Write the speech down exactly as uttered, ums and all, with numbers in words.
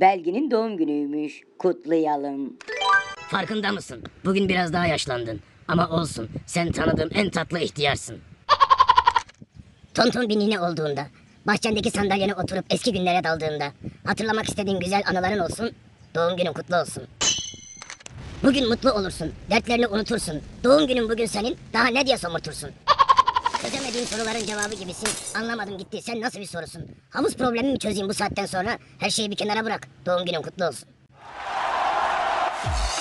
Belgin'in doğum günüymüş. Kutlayalım. Farkında mısın? Bugün biraz daha yaşlandın. Ama olsun, sen tanıdığım en tatlı ihtiyarsın. Tonton bir nine olduğunda, bahçendeki sandalyene oturup eski günlere daldığında, hatırlamak istediğin güzel anıların olsun, doğum günün kutlu olsun. Bugün mutlu olursun, dertlerini unutursun. Doğum günün bugün senin, daha ne diye somurtursun? Çözemediğin soruların cevabı gibisin. Anlamadım gitti, sen nasıl bir sorusun? Havuz problemi mi çözeyim bu saatten sonra? Her şeyi bir kenara bırak, doğum günün kutlu olsun.